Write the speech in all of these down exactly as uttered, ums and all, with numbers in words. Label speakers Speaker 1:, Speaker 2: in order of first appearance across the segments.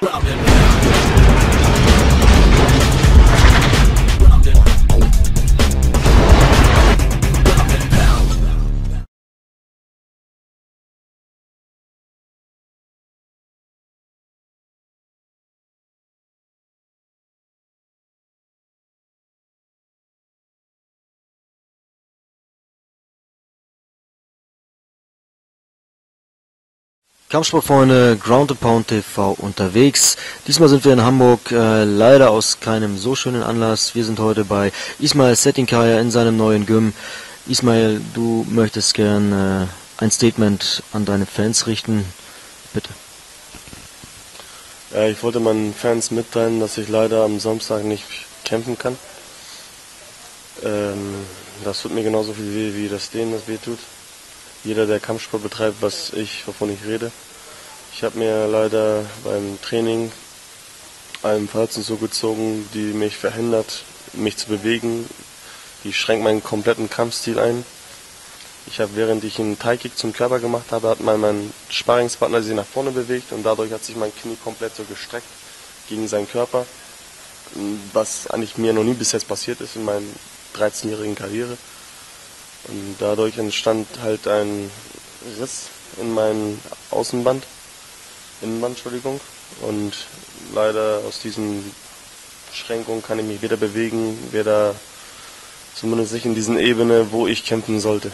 Speaker 1: Kampfsportfreunde, Ground and Pound T V unterwegs. Diesmal sind wir in Hamburg, äh, leider aus keinem so schönen Anlass. Wir sind heute bei Ismail Setinkaya in seinem neuen Gym. Ismail, du möchtest gern äh, ein Statement an deine Fans richten. Bitte.
Speaker 2: Ja, ich wollte meinen Fans mitteilen, dass ich leider am Samstag nicht kämpfen kann. Ähm, das tut mir genauso viel weh, wie das denen das weh tut. Jeder, der Kampfsport betreibt, was ich, wovon ich rede. Ich habe mir leider beim Training eine Verletzung zugezogen, die mich verhindert, mich zu bewegen. Die schränkt meinen kompletten Kampfstil ein. Ich habe, während ich einen Thai-Kick zum Körper gemacht habe, hat mein, mein Sparringspartner sich nach vorne bewegt und dadurch hat sich mein Knie komplett so gestreckt gegen seinen Körper, was eigentlich mir noch nie bis jetzt passiert ist in meiner dreizehnjährigen Karriere. Und dadurch entstand halt ein Riss in meinem Außenband, Innenband, Entschuldigung. Und leider aus diesen Beschränkungen kann ich mich weder bewegen, weder zumindest nicht in diesen Ebene, wo ich kämpfen sollte.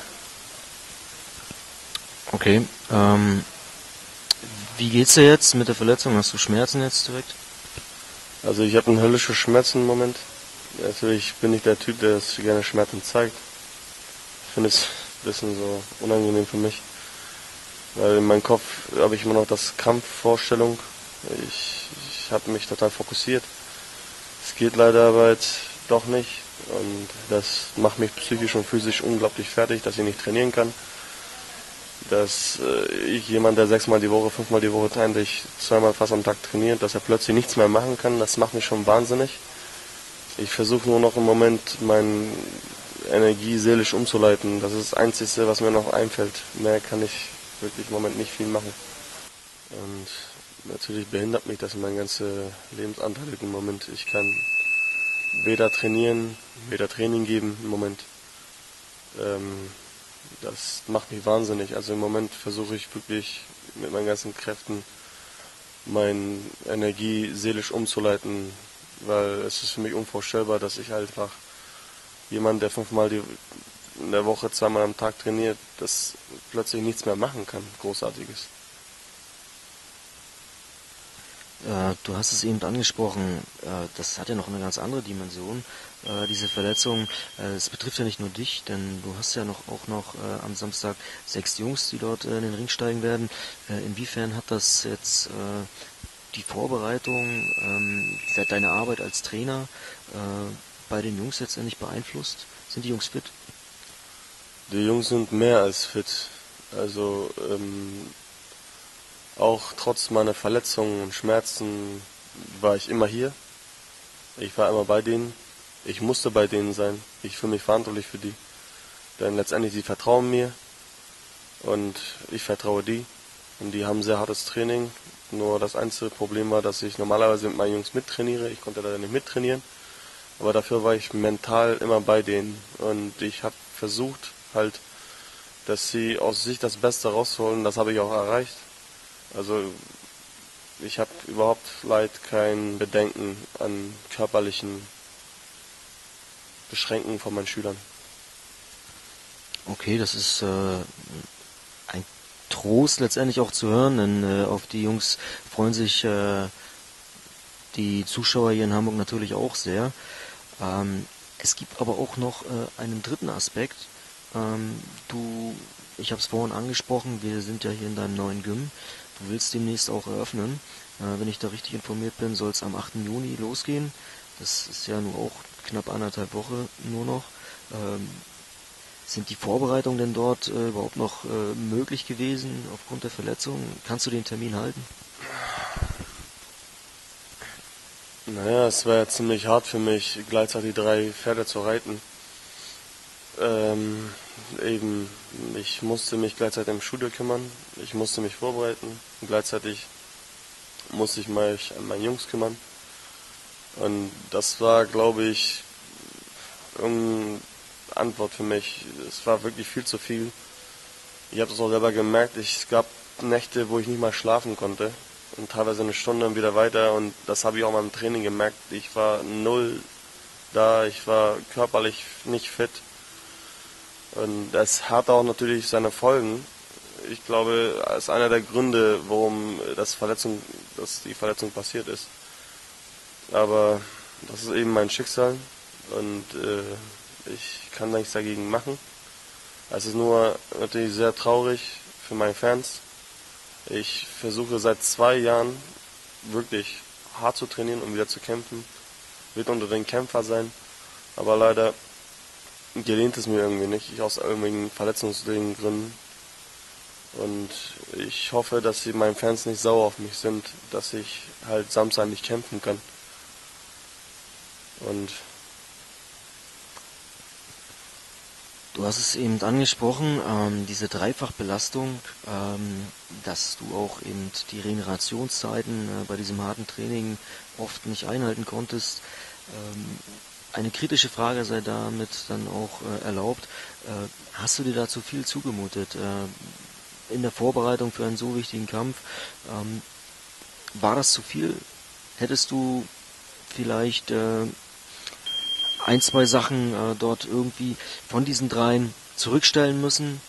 Speaker 1: Okay, ähm, wie geht's dir jetzt mit der Verletzung? Hast du Schmerzen jetzt direkt?
Speaker 2: Also ich habe höllische Schmerzen im Moment. Natürlich bin ich der Typ, der es gerne Schmerzen zeigt. Ich finde es ein bisschen so unangenehm für mich, weil in meinem Kopf habe ich immer noch das Kampfvorstellung. Ich, ich habe mich total fokussiert. Es geht leider aber jetzt doch nicht und das macht mich psychisch und physisch unglaublich fertig, dass ich nicht trainieren kann. Dass äh, ich jemand, der sechsmal die Woche, fünfmal die Woche eigentlich zweimal fast am Tag trainiert, dass er plötzlich nichts mehr machen kann, das macht mich schon wahnsinnig. Ich versuche nur noch im Moment meine Energie seelisch umzuleiten. Das ist das Einzige, was mir noch einfällt. Mehr kann ich wirklich im Moment nicht viel machen. Und natürlich behindert mich das mein ganzer Lebensanteil im Moment. Ich kann weder trainieren, weder Training geben im Moment. Ähm, das macht mich wahnsinnig. Also im Moment versuche ich wirklich mit meinen ganzen Kräften meine Energie seelisch umzuleiten, weil es ist für mich unvorstellbar, dass ich einfach jemand, der fünfmal die, in der Woche, zweimal am Tag trainiert, das plötzlich nichts mehr machen kann, Großartiges.
Speaker 1: Äh, du hast es eben angesprochen, äh, das hat ja noch eine ganz andere Dimension, äh, diese Verletzung. Äh, es betrifft ja nicht nur dich, denn du hast ja noch auch noch äh, am Samstag sechs Jungs, die dort äh, in den Ring steigen werden. Äh, inwiefern hat das jetzt äh, die Vorbereitung, ähm, deine Arbeit als Trainer äh, bei den Jungs letztendlich beeinflusst? Sind die Jungs fit?
Speaker 2: Die Jungs sind mehr als fit. Also ähm, auch trotz meiner Verletzungen und Schmerzen war ich immer hier. Ich war immer bei denen. Ich musste bei denen sein. Ich fühle mich verantwortlich für die. Denn letztendlich, sie vertrauen mir und ich vertraue die. Und die haben sehr hartes Training. Nur das einzige Problem war, dass ich normalerweise mit meinen Jungs mittrainiere. Ich konnte leider nicht mittrainieren. Aber dafür war ich mental immer bei denen. Und ich habe versucht, halt, dass sie aus sich das Beste rausholen. Das habe ich auch erreicht. Also ich habe überhaupt leid kein Bedenken an körperlichen Beschränkungen von meinen Schülern.
Speaker 1: Okay, das ist äh, ein Trost letztendlich auch zu hören, denn äh, auf die Jungs freuen sich äh, die Zuschauer hier in Hamburg natürlich auch sehr. Ähm, es gibt aber auch noch äh, einen dritten Aspekt. Ähm, du, ich habe es vorhin angesprochen, wir sind ja hier in deinem neuen Gym. Du willst demnächst auch eröffnen. Äh, wenn ich da richtig informiert bin, soll es am achten Juni losgehen. Das ist ja nur auch knapp anderthalb Wochen nur noch. Ähm, sind die Vorbereitungen denn dort äh, überhaupt noch äh, möglich gewesen aufgrund der Verletzung? Kannst du den Termin halten?
Speaker 2: Naja, es war ja ziemlich hart für mich, gleichzeitig drei Pferde zu reiten. Ähm, eben, ich musste mich gleichzeitig im Studio kümmern, ich musste mich vorbereiten und gleichzeitig musste ich mich an meine Jungs kümmern. Und das war, glaube ich, irgendeine Antwort für mich. Es war wirklich viel zu viel. Ich habe das auch selber gemerkt. Ich, es gab Nächte, wo ich nicht mal schlafen konnte. Und teilweise eine Stunde und wieder weiter. Und das habe ich auch mal im Training gemerkt. Ich war null da. Ich war körperlich nicht fit. Und das hat auch natürlich seine Folgen. Ich glaube, das ist einer der Gründe, warum das Verletzung, dass die Verletzung passiert ist. Aber das ist eben mein Schicksal und äh, ich kann nichts dagegen machen. Es ist nur natürlich sehr traurig für meine Fans. Ich versuche seit zwei Jahren wirklich hart zu trainieren, um wieder zu kämpfen. Wird unter den Kämpfer sein, aber leider gelingt es mir irgendwie nicht, ich aus irgendwelchen verletzungsbedingten Gründen. Und ich hoffe, dass sie meine Fans nicht sauer auf mich sind, dass ich halt Samstag nicht kämpfen kann. Und
Speaker 1: Du hast es eben angesprochen, ähm, diese Dreifachbelastung, ähm, dass du auch eben die Regenerationszeiten äh, bei diesem harten Training oft nicht einhalten konntest. Ähm, eine kritische Frage sei damit dann auch äh, erlaubt. Äh, hast du dir da zu viel zugemutet äh, in der Vorbereitung für einen so wichtigen Kampf? Ähm, war das zu viel? Hättest du vielleicht äh, ein, zwei Sachen äh, dort irgendwie von diesen dreien zurückstellen müssen?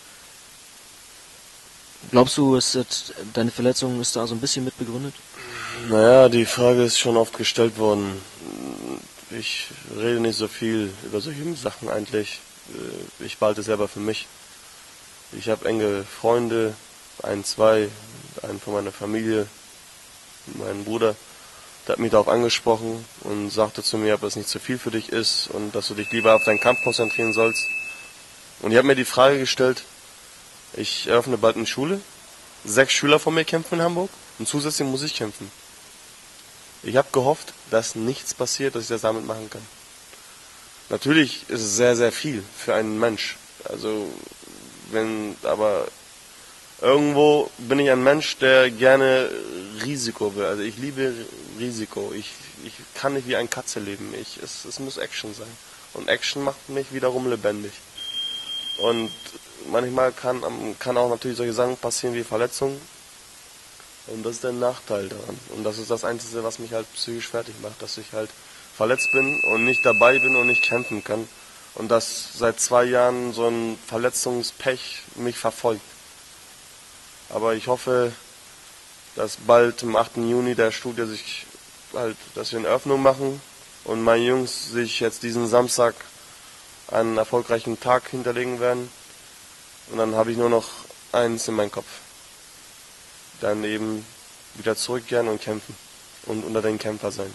Speaker 1: Glaubst du, es hat, deine Verletzung ist da so ein bisschen mit begründet?
Speaker 2: naja, die Frage ist schon oft gestellt worden. Ich rede nicht so viel über solche Sachen eigentlich. Ich behalte es selber für mich. Ich habe enge Freunde, ein, zwei, einen von meiner Familie, meinen Bruder. Der hat mich darauf angesprochen und sagte zu mir, ob es nicht zu viel für dich ist und dass du dich lieber auf deinen Kampf konzentrieren sollst. Und ich habe mir die Frage gestellt, ich eröffne bald eine Schule, sechs Schüler von mir kämpfen in Hamburg und zusätzlich muss ich kämpfen. Ich habe gehofft, dass nichts passiert, dass ich das damit machen kann. Natürlich ist es sehr, sehr viel für einen Mensch. Also, wenn, aber irgendwo bin ich ein Mensch, der gerne Risiko will. Also ich liebe Risiko. Ich, ich kann nicht wie eine Katze leben. Ich, es, es muss Action sein. Und Action macht mich wiederum lebendig. Und manchmal kann, kann auch natürlich solche Sachen passieren wie Verletzungen. Und das ist der Nachteil daran. Und das ist das Einzige, was mich halt psychisch fertig macht. Dass ich halt verletzt bin und nicht dabei bin und nicht kämpfen kann. Und dass seit zwei Jahren so ein Verletzungspech mich verfolgt. Aber ich hoffe, dass bald am achten Juni der Studie sich halt, dass wir eine Eröffnung machen und meine Jungs sich jetzt diesen Samstag einen erfolgreichen Tag hinterlegen werden. Und dann habe ich nur noch eins in meinem Kopf. Dann eben wieder zurückkehren und kämpfen und unter den Kämpfer sein.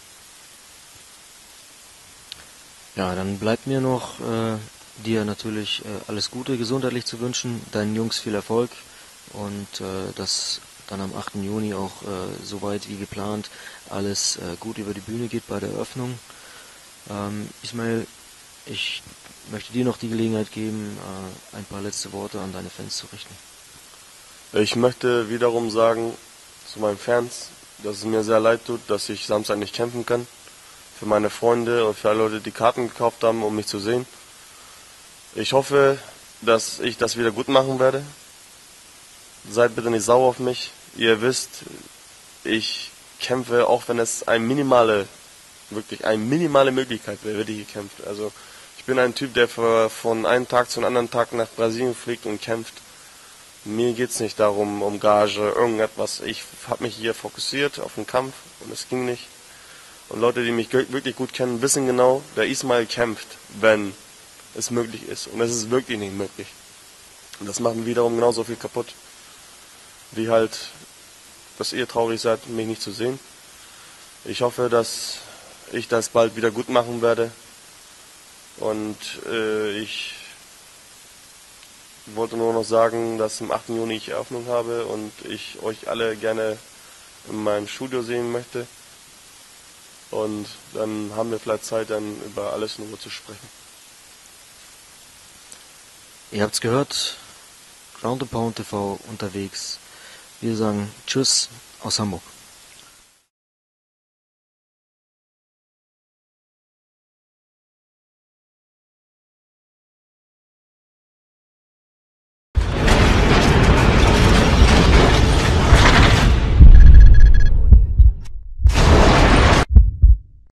Speaker 1: Ja, dann bleibt mir noch äh, dir natürlich äh, alles Gute gesundheitlich zu wünschen, deinen Jungs viel Erfolg und äh, dass dann am achten Juni auch äh, soweit wie geplant alles äh, gut über die Bühne geht bei der Eröffnung. Ähm, Ismail, ich möchte dir noch die Gelegenheit geben, äh, ein paar letzte Worte an deine Fans zu richten.
Speaker 2: Ich möchte wiederum sagen zu meinen Fans, dass es mir sehr leid tut, dass ich Samstag nicht kämpfen kann. Für meine Freunde und für alle Leute, die Karten gekauft haben, um mich zu sehen. Ich hoffe, dass ich das wieder gut machen werde. Seid bitte nicht sauer auf mich. Ihr wisst, ich kämpfe, auch wenn es eine minimale, wirklich eine minimale Möglichkeit wäre, werde ich gekämpft. Also ich bin ein Typ, der von einem Tag zu einem anderen Tag nach Brasilien fliegt und kämpft. Mir geht es nicht darum, um Gage, irgendetwas. Ich habe mich hier fokussiert auf den Kampf und es ging nicht. Und Leute, die mich wirklich gut kennen, wissen genau, der Ismail kämpft, wenn es möglich ist. Und es ist wirklich nicht möglich. Und das macht mir wiederum genauso viel kaputt, wie halt, dass ihr traurig seid, mich nicht zu sehen. Ich hoffe, dass ich das bald wieder gut machen werde. Und äh, ich wollte nur noch sagen, dass am achten Juni ich Eröffnung habe und ich euch alle gerne in meinem Studio sehen möchte. Und dann haben wir vielleicht Zeit, dann über alles in Ruhe zu sprechen.
Speaker 1: Ihr habt's gehört, Ground and Pound T V unterwegs. Wir sagen Tschüss aus Hamburg.